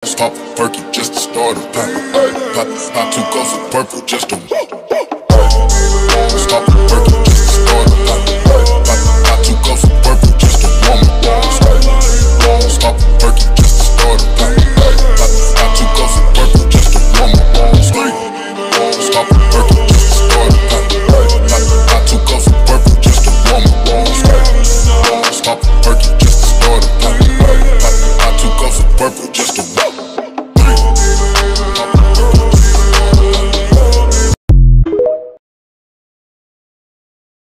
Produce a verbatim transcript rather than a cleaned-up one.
Pop a perky just to start a pop. Pop, pop two cups of purple just to pop a perky.